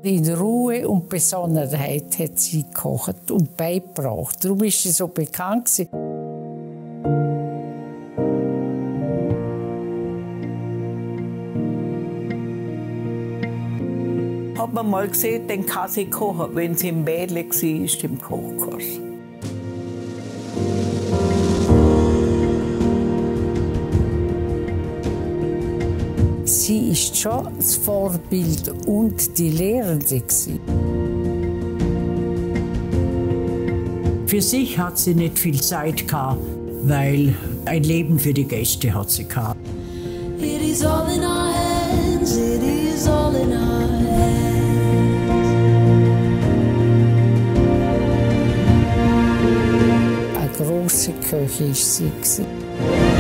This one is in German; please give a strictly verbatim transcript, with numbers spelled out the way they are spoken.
In Ruhe und Besonnenheit hat sie gekocht und beigebracht. Darum ist sie so bekannt gewesen. Hat man mal gesehen, den kann sie kochen, wenn sie im Mädel war, im Kochkurs. Sie ist schon das Vorbild und die Lehrende gewesen. Für sich hat sie nicht viel Zeit gehabt, weil ein Leben für die Gäste hat sie gehabt. It is all in our hands, it is all in our hands. Eine grosse Köchin war sie.